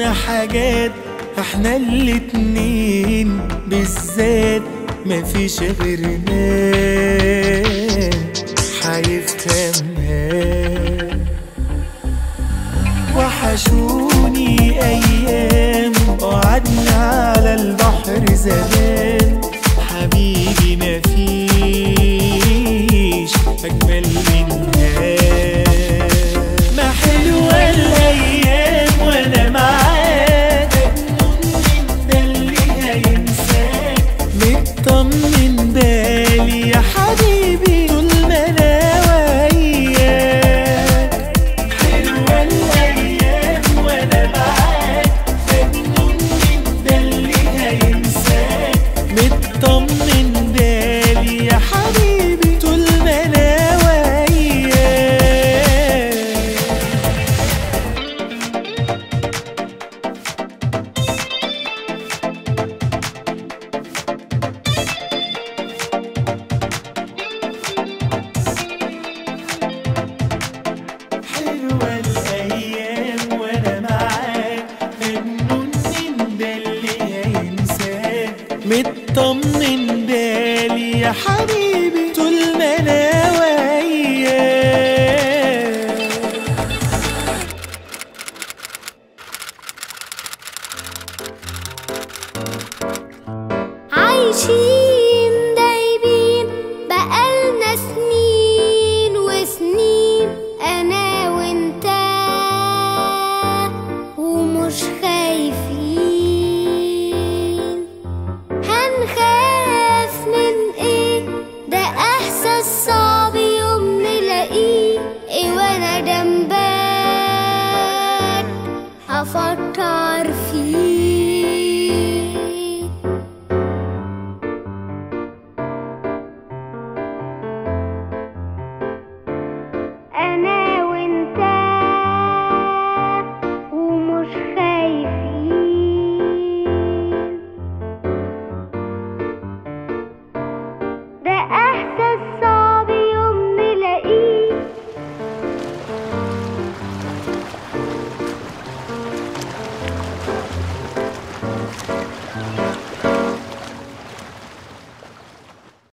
بينا حاجات احنا الاتنين بالذات مفيش غيرنا هيفهمها. وحشوني ايام قعدنا على البحر زمان، حبيبي مفيش اجمل منها. ما حلوة الايام وانا معاك، ده اللي هينساك مطمن بالي يا حبيبي طول ما انا وياك. حلوة الايام وانا معاك، ده اللي هينساك مطمن بالي يا حبيبي طول ما انا حلوة الأيام وأنا معاك، مجنون من ده اللي هينساك مطمن بالي يا حبيبي طول ما أنا وياك. عايشين